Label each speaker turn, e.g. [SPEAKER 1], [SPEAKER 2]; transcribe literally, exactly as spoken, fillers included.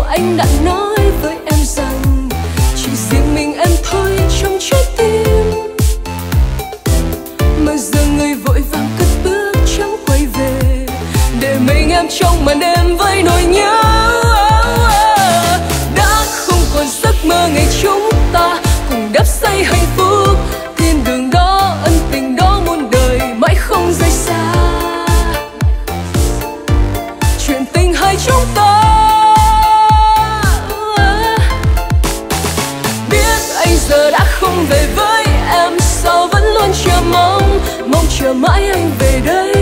[SPEAKER 1] anh đã nói với em rằng chỉ riêng mình em thôi trong trái tim, mà giờ người vội vàng cất bước chẳng quay về, để mình em trong màn đêm với nỗi nhớ. Đã không còn giấc mơ ngày chúng ta cùng đắp xây hạnh phúc, thiên đường đó ân tình đó muôn đời mãi không rời xa. Chuyện tình hai chúng ta biết anh giờ đã không về với em, sao vẫn luôn chờ mong, mong chờ mãi anh về đây.